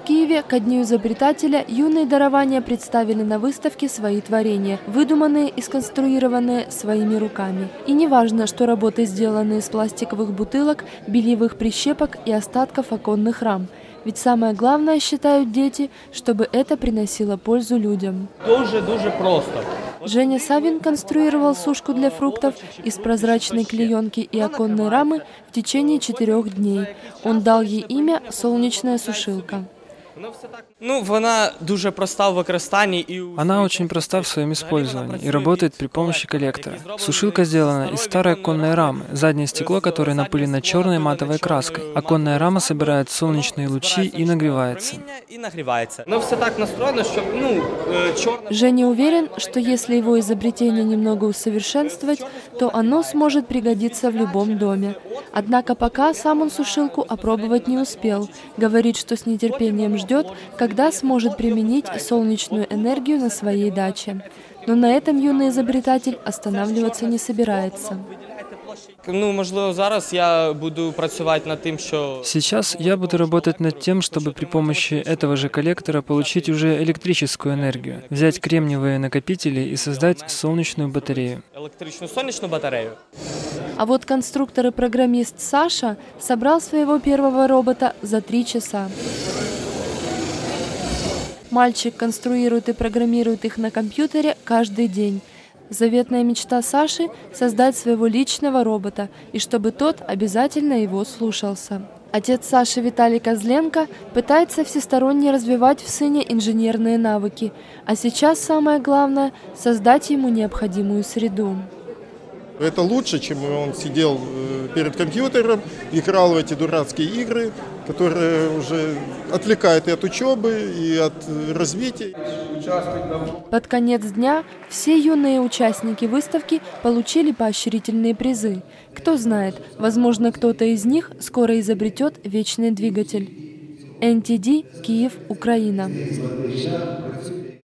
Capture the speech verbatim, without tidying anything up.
Киеве ко Дню изобретателя юные дарования представили на выставке свои творения, выдуманные и сконструированные своими руками. И не важно, что работы сделаны из пластиковых бутылок, бельевых прищепок и остатков оконных рам. Ведь самое главное, считают дети, чтобы это приносило пользу людям. Дуже-дуже просто. Женя Савин конструировал сушку для фруктов из прозрачной клеенки и оконной рамы в течение четырех дней. Он дал ей имя «Солнечная сушилка». Ну, она дуже проста в використанні и Она очень проста в своем использовании и работает при помощи коллектора. Сушилка сделана из старой оконной рамы, заднее стекло которой напылено черной матовой краской. Оконная рама собирает солнечные лучи и нагревается. Но все так настроено, что, ну, черный... Женя уверен, что если его изобретение немного усовершенствовать, то оно сможет пригодиться в любом доме. Однако пока сам он сушилку опробовать не успел. Говорит, что с нетерпением ждет, когда сможет применить солнечную энергию на своей даче. Но на этом юный изобретатель останавливаться не собирается. Ну, можливо, зараз я буду працювати над тем, что... Сейчас я буду работать над тем, чтобы при помощи этого же коллектора получить уже электрическую энергию, взять кремниевые накопители и создать солнечную батарею. Электричную солнечную батарею. А вот конструктор и программист Саша собрал своего первого робота за три часа. Мальчик конструирует и программирует их на компьютере каждый день. Заветная мечта Саши – создать своего личного робота, и чтобы тот обязательно его слушался. Отец Саши Виталий Козленко пытается всесторонне развивать в сыне инженерные навыки, а сейчас самое главное – создать ему необходимую среду. Это лучше, чем он сидел перед компьютером, играл в эти дурацкие игры, которые уже отвлекают и от учебы, и от развития. Под конец дня все юные участники выставки получили поощрительные призы. Кто знает, возможно, кто-то из них скоро изобретет вечный двигатель. эн ти ди, Киев, Украина.